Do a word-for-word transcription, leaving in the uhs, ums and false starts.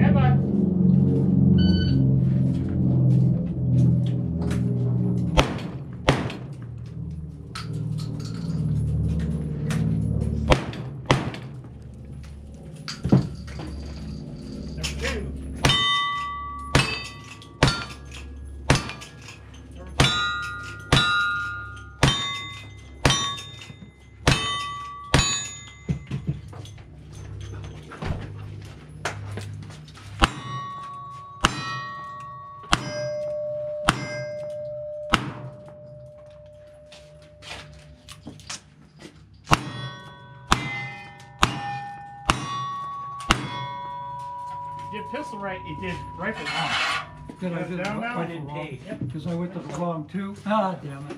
Hey, bud. You did pistol right, you did rifle wrong. Did I Down did now? I didn't pay because I went to the wrong two. Ah, damn it.